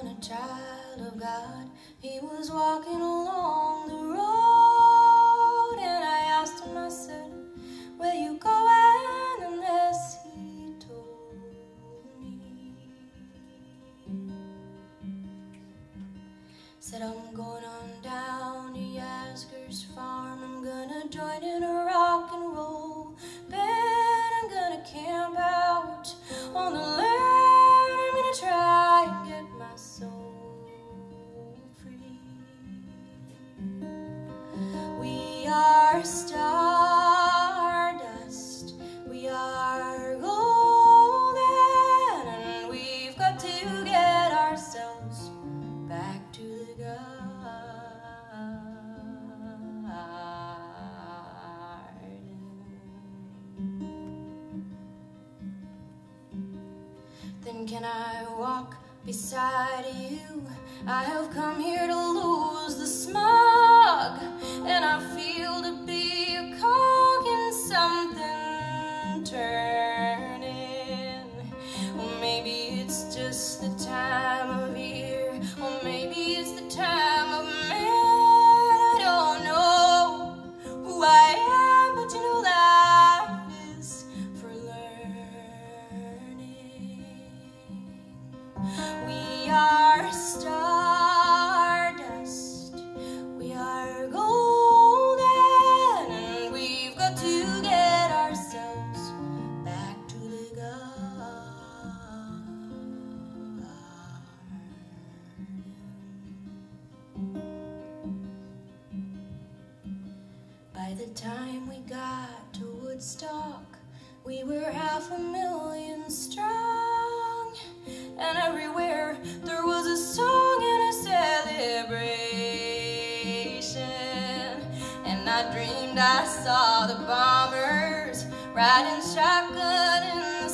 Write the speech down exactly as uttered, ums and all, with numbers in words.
and a child of God. He was walking along the road, and I asked him, I said, where you going? And this he told me. Said, I'm going on down to Yasgur's farm. I'm gonna join in a rock and roll band. I'm gonna camp out on the land. I'm gonna try and get my soul free. We are stardust, we are golden, and we've got to get ourselves back to the garden. Then can I walk beside you? I have come here to lose the smog, and I feel to be a cog in something turning. Or maybe it's just the time of year, or maybe it's the time of man. I don't know who I am, but you know life is for learning. We are stardust, we are golden, and we've got to get ourselves back to the garden. By the time we got to Woodstock, we were half a million strong, and everywhere there was a song and a celebration. And I dreamed I saw the bombers riding shotgun in